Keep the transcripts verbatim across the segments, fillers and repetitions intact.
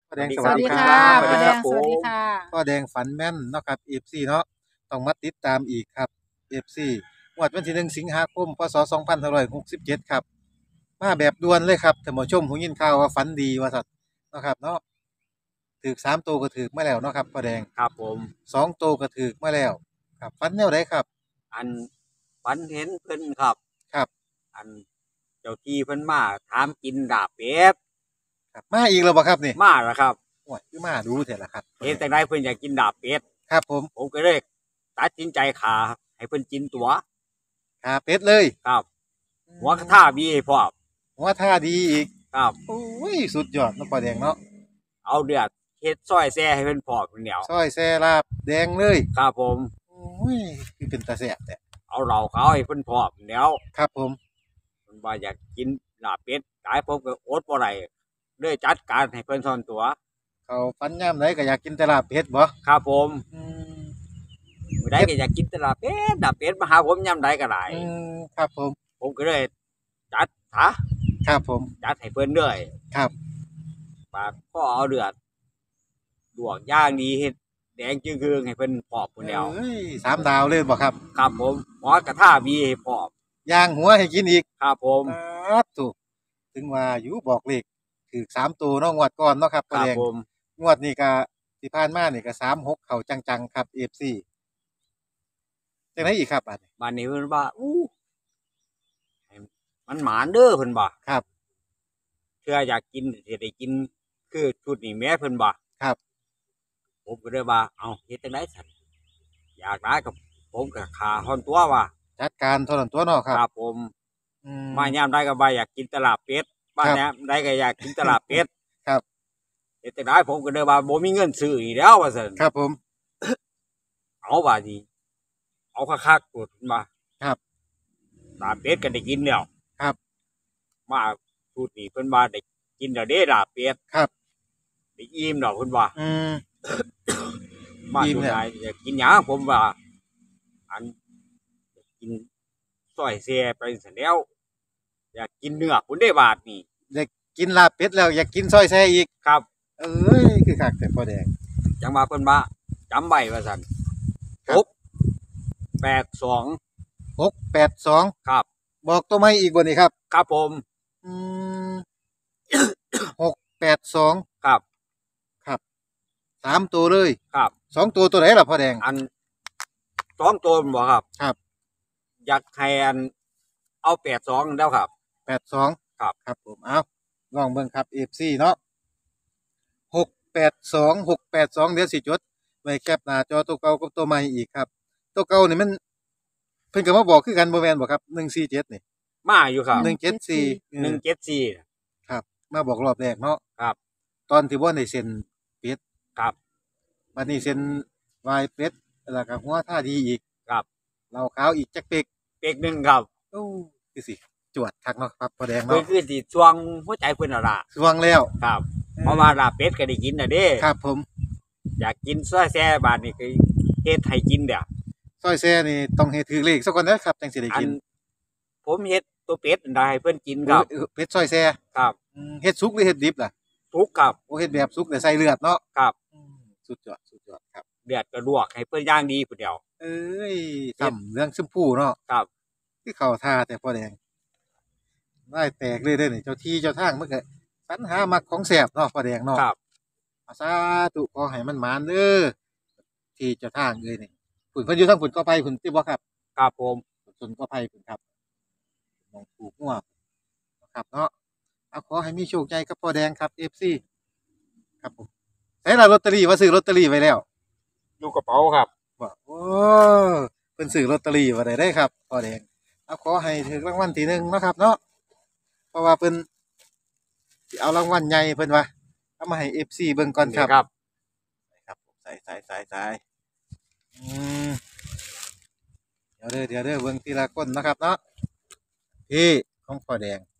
พ่อแดงสสวัสดีวัสดีครัค่ะบพ่อแดงสวัสดีสวัสดีค่ะค่ะพ่อแดงฝันแม่นเนาะครับ เอฟ ซี เนาะต้องมาติดตามอีกครับ เอฟ ซี งวดวันที่หนึ่งสิงหาคมพศสองพันห้าร้อยหกสิบเจ็ดครับมาแบบด่วนเลยครับท่านผู้ชมผมยินข่าวว่าฝันดีว่าสัตว์เนาะครับเนาะถูกสามตัวก็ถูกมาแล้วเนาะครับพ่อแดงครับผมสองตัวก็ถูกมาแล้วครับฝันแนวไหนครับอันฝันเห็นเพิ่นครับครับอันเจ้าที่เพิ่นมาถามกินดาบเป็ดครับมาอีกแล้วบ่ครับนี่มาแล้วครับโอ้ยคือมาดูแท้ละครับเห็นแต่ใดเพิ่นอยากกินดาบเป็ดครับผมผมก็เลยตัดสินใจขาให้เพิ่นกินตัวขาเป็ดเลยครับหัวกระท่าบีให้พร้อมหัวท่าดีอีกครับโอ้ยสุดยอดเนาะพ่อแดงเนาะเอาเดือดเฮ็ดซอยแซ่ให้เพิ่นพร้อมเพิ่นเดียวซอยแซ่ลาบแดงเลยครับผมโอ้ยคือเป็นตาแซ่บแต่เอาเหล้าขาวให้เพิ่นพร้อมเดียวครับผมเพิ่นว่าอยากกินลาบเป็ดตายผมก็อดบ่ได้เลยจัดการให้เพิ่นซ่อนตัวเขาฟันย่ำไหนก็อยากกินแต่ลาบเป็ดบ่ครับผมอืมมื้อใดก็อยากกินแต่ลาบเป็ดลาบเป็ดมาหาผมยามใดก็ได้อืมครับผมผมก็เลยจัดซะครับผมจัดให้เพิ่นเลยครับปากก็เอาเดือดลวกย่างดีเฮ็ดแดงจึงคืองให้เพิ่นพร้อมพุ่นแล้วเอ้ยสามดาวเลยบ่ครับครับผมหมอกระทะมีให้พร้อมย่างหัวให้กินอีกครับผมครับถูกถึงว่าอยู่บอกเลขถูกสามตัวเนาะงวดก่อนเนาะครับครับผมงวดนี้ก็ที่ผ่านมานี่ก็สาม หกเข้าจังๆครับ เอฟ ซี จังได๋อีกครับบัดนี้บัดนี้เพิ่นว่าอู้ให้มันหมานเด้อเพิ่นว่าครับเทื่ออยากกินสิได้กินคือชุดนี้แหมเพิ่นว่าครับผมก็เลยว่าเอ้าเฮ็ดจังได๋ซั่นอยากได้ก็ผมก็ฆ่าฮ้อนตัวว่าจัดการเท่านั้นตัวเนาะครับครับผมอืมมายามใดก็ว่าอยากกินตลาดเป็ดบ้านยามใดก็อยากกินตลาดเป็ดครับเฮ็ดจังได๋ผมก็เลยว่าบ่มีเงินซื้ออีกแล้วว่าซั่นครับผมเอาว่าสิเอาคักๆโพดเพิ่นว่าครับลาบเป็ดก็ได้กินแล้วครับมาชุดนี้เพิ่นว่าได้กินแล้วเด้ลาบเป็ดครับได้อิ่มแล้วเพิ่นว่าอืมมาชุดไหนอยากกินหยังผมว่าอันอยากกินซอยแซ่ไปซั่นแล้วอยากกินเนื้อพุ่นเด้บาดนี้อยากกินลาบเป็ดแล้วอยากกินซอยแซ่อีกครับเอ้ยคือคักแต่พ่อแดงจังว่าเพิ่นว่าจำไว้ว่าซั่นหก แปด สองหก แปด สองครับบอกตัวใหม่อีกบ่นี่ครับครับผมอืมหก แปด สองครับครับสามตัวเลยครับสองตัวตัวไหนล่ะพ่อแดงอันสองตัวบ่ครับครับอยากให้อันเอาแปด สองแล้วครับแปด สองครับครับผมเอาลองเบิ่งครับ เอฟ ซี เนาะหก แปด สอง หก แปด สองเดี๋ยวสิจดไว้แคปหน้าจอตัวเก่ากับตัวใหม่อีกครับตัวเก่านี่มันเพิ่นก็มาบอกคือกันบ่แม่นบ่ครับหนึ่งสี่เจ็ดนี่มาอยู่ครับหนึ่งเจ็ดสี่หนึ่งเจ็ดสี่ครับมาบอกรอบแรกเนาะครับตอนที่บ่ได้เซ็นเป็ดครับบัดนี้เซ็นวายเป็ดแล้วก็หัวท่าดีอีกครับเหล้าขาวอีกจักเป๊กเป๊กหนึ่งครับโอ้คือสิจวดคักเนาะครับพ่อแดงเพิ่นเนาะคือสิช่วงหัวใจเพิ่นน่ะล่ะสวงแล้วครับเพราะว่าลาบเป็ดก็ได้กินน่ะเด้ครับผมอยากกินซอยแซ่บาดนี้คือเฮ็ดให้กินเด้อซอยแซ่นี่ต้องเฮ็ดถือเลขซะก่อนเด้อครับจังสิได้กินผมเฮ็ดตัวเป็ดได้ให้เพิ่นกินครับเป็ดซอยแซ่ครับอืมเฮ็ดสุกหรือเฮ็ดดิบล่ะสุกครับโอ้เฮ็ดแบบสุกแล้วใส่เลือดเนาะครับสุดยอดสุดยอดครับเลือดก็ลวกให้เพิ่นย่างดีผู้เดียวเอ้ยทำเรื่องชมพูเนาะครับคือเข้าท่าแต่พ่อแดงได้แตกเลยเด้อนี่เจ้าที่เจ้าทางมันก็สรรหามักของแซ่บเนาะพ่อแดงเนาะครับสาธุขอให้มันหมานเด้อที่เจ้าทางเอ้ยนี่ฝุ่นเพิ่นอยู่ทางฝุ่นก็ไปฝุ่นที่บ่ครับครับผมฝุ่นก็ไปฝุ่นครับมองถูกงัวครับเนาะเอาขอให้มีโชคใหญ่กับพ่อแดงครับ เอฟ ซี ครับผมใส่ละลอตเตอรี่ว่าซื้อลอตเตอรี่ไว้แล้วอยู่กระเป๋าครับว่าโอ้เพิ่นซื้อลอตเตอรี่ไว้ได้เด้ครับพ่อแดงเอาขอให้ถึงรางวัลที่หนึ่งเนาะครับเนาะเพราะว่าเพิ่นสิเอารางวัลใหญ่เพิ่นว่าเอามาให้ เอฟ ซี เบิ่งก่อนครับครับครับใส่ใส่ใส่ใส่อืมเดี๋ยวเด้อเดี๋ยวเด้อเบิ่งทีละคนนะครับเนาะพี่ของพ่อแดง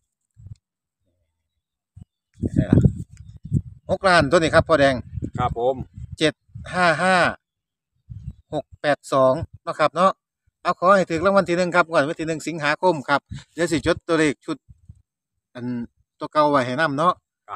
ใส่ละหกล้านตัวนี้ครับพ่อแดงครับผมเจ็ดห้าห้าหกแปดสองเนาะครับเนาะเอาขอให้ถึงรางวัลที่หนึ่งครับก่อนวันที่หนึ่งสิงหาคมครับเดี๋ยวสิจดตัวเลขชุดอันตัวเก่าไว้ให้นำเนาะครับชุ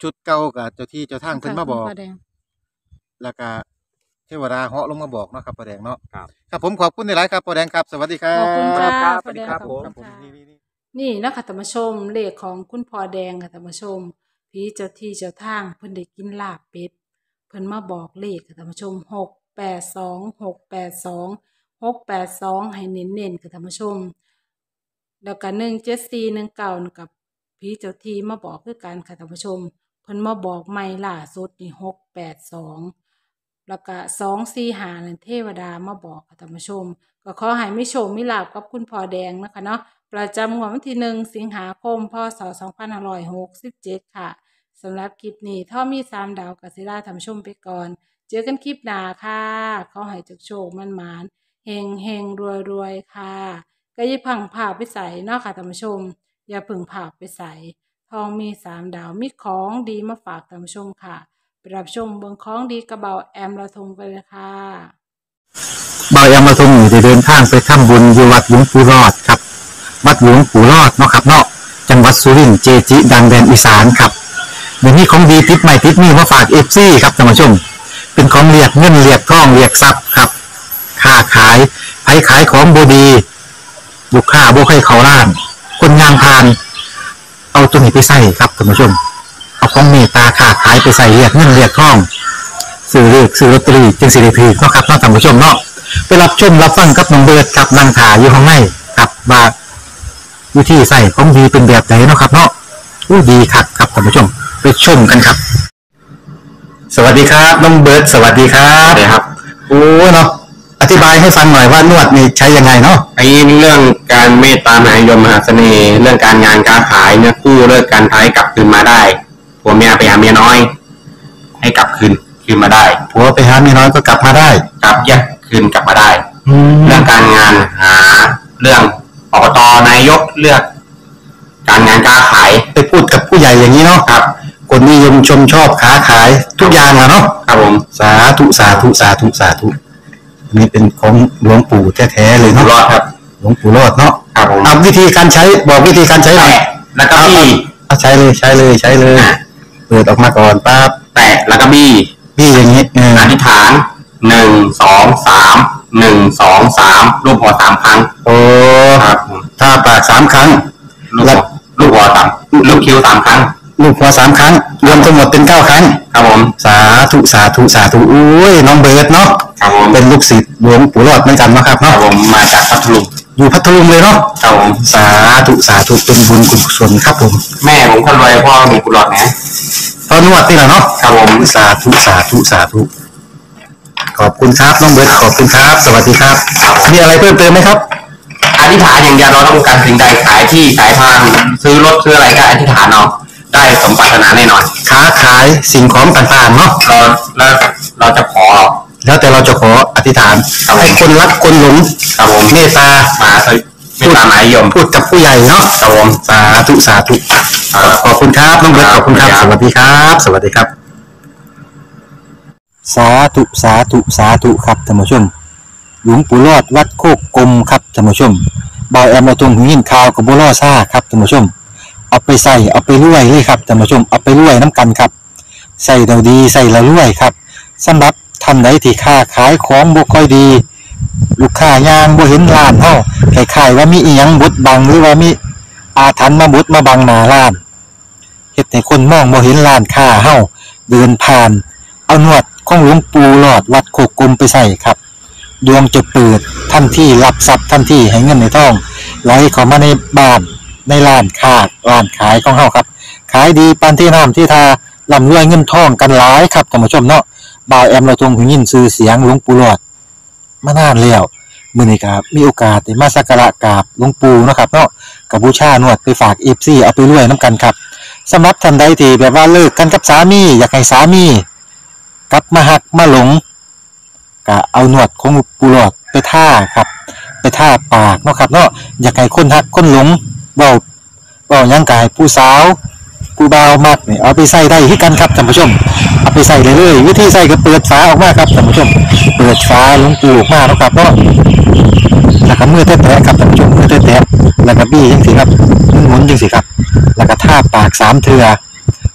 ชุดเก่ากับเจ้าที่เจ้าทางเพิ่นมาบอกค่ะคุณพ่อแดงแล้วก็เทวดาเหาะลงมาบอกเนาะครับพ่อแดงเนาะครับครับผมขอบคุณในหลายๆครับพ่อแดงครับสวัสดีครับขอบคุณค่ะครับพ่อแดงสวัสดีครับขอบครับคุผณมค่ะนี่นี่นี่นะคะท่านผู้ชมเลขของคุณพ่อแดงค่ะท่านผู้ชมผีเจ้าที่เจ้าทางเพิ่นได้กินลาบเป็ดเพิ่นมาบอกเลขค่ะท่านผู้ชมหกแปดสองหกแปดสองหกแปดสองให้เน้นๆค่ะท่านผู้ชม แล้วก็หนึ่งเจ็ดสี่หนึ่งเก้ากับผีเจ้าที่มาบอกคือกันค่ะท่านผู้ชมเพิ่นมาบอกใหม่ล่าสุดนี่หกแปดสองแล้วก็สองสี่หานั่นเทวดามาบอกค่ะท่านผู้ชม ก็ขอให้ไม่โชคไม่ลาบกับคุณพ่อแดงนะคะเนาะประจำงวดวันที่หนึ่งสิงหาคมพศสองพันห้าร้อยหกสิบเจ็ดค่ะสำหรับคลิปนี้ถ้ามีสามดาวกัสิลาท่านผู้ชมไปก่อน เจอกันคลิปหน้าค่ะขอให้จุกโชคมันหมานเฮงเฮงรวยรวยๆค่ะ ก็อย่าเพิ่งผ่าไปใส่เนาะค่ะท่านผู้ชม อย่าเพิ่งผ่าไปใส่ทองมีสามดาวมีของดีมาฝากท่านผู้ชมค่ะไปรับชมเบิ่งของดีกระเบาแอมละทงไปเลยค่ะบายามาทรงอยู่ได้เดินทางไปทำบุญอยู่วัดหลวงปู่รอดครับ วัดหลวงปู่รอดเนาะครับเนาะจังหวัดสุรินทร์เจจิ ดังแดนอีสานครับเดี๋ยวนี้ของดีติดใหม่ติดนี่มาฝากเอฟซีครับท่านผู้ชม เป็นของเรียกเงินเรียกทองเรียกทรัพย์ครับค้าขายไผขายของบดีลูกค้าบ่ใครเขาล้าน คนงานพาน เอาตัวนี้ไปใส่ครับท่านผู้ชม เอาของเมตตาค้าขายไปใส่เรียกเงินเรียกทองซื้อเลือกซื้อลอตเตอรี่จึงสิริพีเนาะครับเนาะท่านผู้ชมเนาะไปรับชมรับฟังกับน้องเบิร์ดกับนางถาอยู่ข้างในกับว่าวิธีใส่ของดีเป็นแบบไหนเนาะครับเนาะอู้ดีครับครับท่านผู้ชมไปชมกันครับ สวัสดีครับน้องเบิร์ดสวัสดีครับสวัสดีครับโอ้เนาะอธิบายให้ฟังหน่อยว่านวดนี่ใช้ยังไงเนาะไอ้เรื่องการเมตตามหานิยมมหาเสน่ห์ เรื่องการงานการขายเนี่ยกู้เลิกการท้ายกลับคืนมาได้ผัวเมียไปหาเมียน้อย ให้กลับคืนคืนมาได้ผัวไปหาเมียน้อยก็กลับมาได้กลับแยกคืนกลับมาได้แล้เรื่วองการงานหาเรื่องอบตนายกเลือก การงานการขายไปพูดกับผู้ใหญ่อย่างนี้เนาะครับคนนิยมชมชอบค้าขายทุกอย่างอะเนาะครับผมสาธุสาธุสาธุสาธุอันนี้เป็นของหลวงปู่แท้ๆเลยอยู่เนาะรอดครับหลวงปู่รอดเนาะครับผมเอาวิธีการใช้บอกวิธีการใช้หน่อยแตะแล้วก็บี้เอาใช้เลยใช้เลยใช้เลยเปิดออกมาก่อนปั๊บแตะแล้วก็บี้พี่อย่างนี้เอออธิษฐานหนึ่งสองสามหนึ่งสองสามรูปหัวสามครั้งโอ้ครับผมถ้าปากสามครั้งลูกหัวลูกหัวสามลูกคิ้วสามครั้งลูกหัวสามครั้ง รวมทั้งหมดเป็นเก้าครั้งครับผมสาธุสาธุสาธุอุ้ยน้องเบิร์ดเนาะครับผมเป็นลูกศิษย์หลวงปู่รอดเหมือนกันเนาะครับครัเนาะบผมมาจากพัทลุงอยู่พัทลุงเลยเนาะครับผมสาธุสาธุเป็นบุญกุศลครับผมแม่ผมคนรวยพ่อมีกุหลาบนะตอนนวดนี่แหละเนาะครับผมสาธุสาธุสาธุขอบคุณครับน้องเบิร์ดขอบคุณครับ สวัสดีครับมีอะไรเพิ่มเติมไหมครับอธิษฐานอย่างเดียวเราต้องการสิ่งใดขายที่ขายทางซื้อรถซื้ออะไรก็อธิษฐานเอาได้สมปรารถนาแน่นอนค้าขายสิ่งของต่างๆเนาะเราเราเราจะขอแล้วแต่เราจะขออธิษฐานให้คนรักคนหลงครับผมเมตตามาไม่ตามหมายยมพูดกับผู้ใหญ่เนาะครับผมสาธุสาธุขอบคุณครับน้องเบิร์ตขอบคุณครับ สวัสดีครับ สวัสดีครับ สาธุสาธุสาธุครับท่านผู้ชม หลวงปู่รอดวัดโคกกลมครับท่านผู้ชมบอยแอมมาตรงหูยินข่าวกับบัวล่อซ่าครับท่านผู้ชม เอาไปใส่เอาไปรวยเลยครับท่านผู้ชมเอาไปรวยน้ำกันครับใส่เราดีใส่เรารวยครับสำหรับท่านใดที่ค้าขายของบ่ค่อยดี ลูกค้ายางบ่เห็นร้านเฮาคล้ายๆว่ามีอีหยังบดบังหรือว่ามีอาถรรพ์มาบดมาบังหน้าร้านเฮ็ดให้คนมองบ่เห็นร้านค้าเฮาเดินผ่าน เอาหนวดของหลวงปู่หลอดวัดโคกกลมไปใส่ครับดวงจะเปิดทันทีรับทรัพย์ทันทีให้เงินในทองไหลเข้ามาในบ้านในร้านค้าร้านขายของเฮาครับขายดีปานที่น้ำที่ทาร่ำรวยเงินทองกันหลายครับท่านผู้ชมเนาะบ่าวแอมเราทรงหูยินชื่อเสียงหลวงปู่หลอดมานานแล้วมื้อนี้ครับมีโอกาสได้มาสักการะกราบหลวงปู่เนาะครับเนาะกับบูชาหนวดไปฝาก เอฟ ซี เอาไปรวยนํกันครับสำหรับท่านใดที่แบบว่าเลิกกันกับสามีอยากให้สามีกลับมาหักมาหลงก็เอาหนวดของปู่หลอดไปท่าครับไปท่าปากเนาะครับเนาะอยากให้คนหักคนหลงเว้าเว้าหยังกายผู้สาวผู้บ่าวมักนี่เอาไปใส่ได้คือกันครับท่านผู้ชมเอาไปใส่เลยเลยวิธีใส่ก็เปิดฝาออกมาครับท่านผู้ชมเปิดฝาหลวงปู่ออกมาเนาะครับเนาะแล้วก็มือแตะๆครับท่านผู้ชมมือแตะๆแล้วก็บี้จังซี่ครับหมุนๆจังซี่ครับแล้วก็ท่าปากสามเทื่อ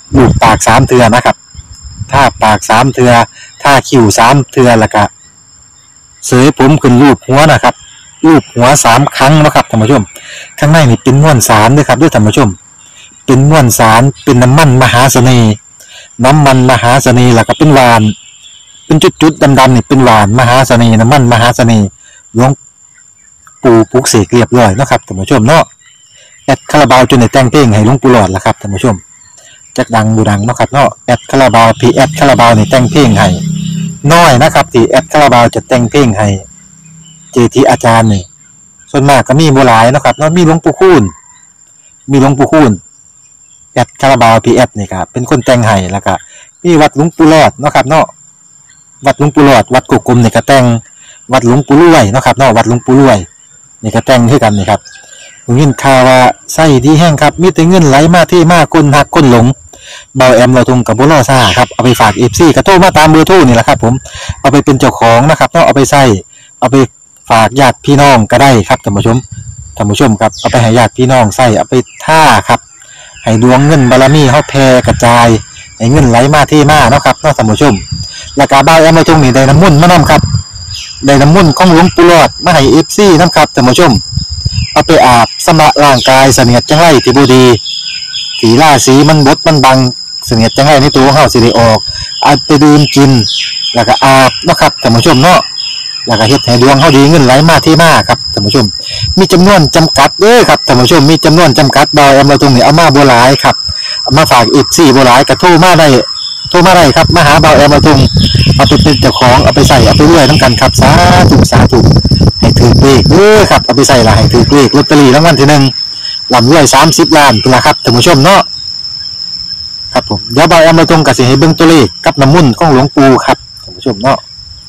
ลูกปากสามเทื่อนะครับถ้าปากสามเทื่อถ้าคิ้วสามเทื่อแล้วก็เสยผมขึ้นรูปหัวนะครับรูปหัวสามครั้งนะครับท่านผู้ชมข้างในนี่เป็นม้วนสารด้วยครับด้วยท่านผู้ชมเป็นม้วนสารเป็นน้ำมันมหาเสน่ห์น้ำมันมหาเสน่ห์แล้วก็เป็นหวานเป็นจุดๆดำๆนี่เป็นหวานมหาเสน่ห์น้ำมันมหาเสน่ห์หลวงปู่ปลุกเสกเรียบร้อยเนาะครับท่านผู้ชมเนาะแอดคาราบาวจนได้แต่งเพลงให้หลวงปู่หลอดแล้วครับท่านผู้ชมจักดังบูดังเนาะครับเนาะแอดคาราบาวพีแอดคาราบาวนี่แต่งเพลงให้น้อยนะครับที่แอดคาราบาวจะแต่งเพลงให้เจทีอาจารย์นี่ส่วนมากก็มีบ่หลายเนาะครับเนาะมีหลวงปู่คูณมีหลวงปู่คูณแอดคาราบาวพีแอดนี่ครับเป็นคนแต่งให้แล้วก็มีวัดหลวงปู่หลอดเนาะครับเนาะวัดหลวงปู่หลอดวัดกุกกลมนี่ก็แต่งวัดหลวงปู่รวยเนาะครับเนาะวัดหลวงปู่รวยนี่ก็แต่งคือกันนี่ครับผมยินข่าวว่าไส้ดีแห้งครับมีแต่เงินไหลมาที่มาคนหักคนหลงเบาแอมเราทงกับบุรอซ่าครับเอาไปฝากเอฟซีกระโทรมาตามเบอร์โทรนี่แหละครับผมเอาไปเป็นเจ้าของนะครับเนาะเอาไปใส่เอาไปฝากญาติพี่น้องก็ได้ครับท่านผู้ชมท่านผู้ชมครับเอาไปให้ญาติพี่น้องใส่เอาไปท่าครับให้ดวงเงินบารมีเฮาแผ่กระจายให้เงินไหลมาที่มาเนาะครับเนาะท่านผู้ชมแล้วก็เบาแอมเราทงนี่ได้น้ำมุ่นต์มานํครับได้น้ำมุ่นต์ของหลวงปู่หลอดมาให้ เอฟ ซี นำครับท่านผู้ชมเอาไปอาบสำระร่างกายเสนียดจังไรที่บ่ดีสีราสีมันบดมันบังเสนียดจังไรในตัวของเฮาสิได้ออกเอาไปดื่มกินแล้วก็อาบเนาะครับท่านผู้ชมเนาะแล้วก็เฮ็ดให้ดวงเฮาดีเงินไหลมาที่มาครับท่านผู้ชมมีจำนวนจำกัดเด้อครับท่านผู้ชมมีจำนวนจำกัดดอยเอามาตรงนี้เอามาบ่หลายครับเอามาฝาก เอฟ ซี บ่หลายก็โทรมาได้โทรมาได้ครับมาหาเบาแอมมาตรงเอาไปเป็นเจ้าของเอาไปใส่เอาไปรวยนำกันครับสาธุสาธุให้ถือเลขเด้อครับเอาไปใส่ละให้ถือเลขลอตเตอรี่รางวัลที่หนึ่งลำรวยสามสิบล้านเป็นละครับท่านผู้ชมเนาะครับผมเดี๋ยวเบาแอมมาตรงกับสิให้เบิ่งตัวเลขกับน้ำมุ่นต์ของหลวงปู่ครับท่านผู้ชมเนาะ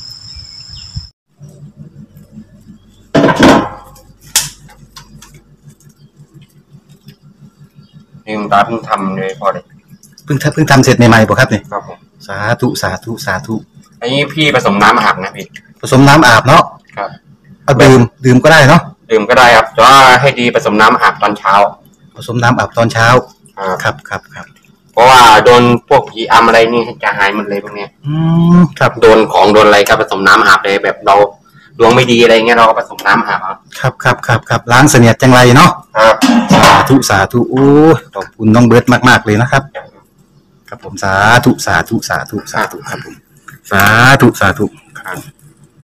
นี่คุณตาเพิ่งทำเลยพอเลยเพิ่งเพิ่งทำเสร็จใหม่ๆป่ะครับเนี่ยครับผมสาธุสาธุสาธุอันนี้พี่ผสมน้ำอาบนะพี่ผสมน้ำอาบเนาะครับเอาดื่มดื่มก็ได้เนาะดื่มก็ได้ครับแต่ว่าให้ดีผสมน้ำอาบตอนเช้าผสมน้ำอาบตอนเช้าครับครับครับเพราะว่าโดนพวกผีอำอะไรนี่จะหายหมดเลยพวกนี้อืมครับโดนของโดนอะไรก็ผสมน้ำอาบเลยแบบเราดวงไม่ดีอะไรเงี้ยเราก็ผสมน้ำอาบครับครับครับครับล้างเสนียดจังไรเนาะครับสาธุสาธุโอ้ขอบคุณน้องเบิร์ตมากๆเลยนะครับครับผมสาธุสาธุสาธุสาธุครับผมสาธุสาธุครับ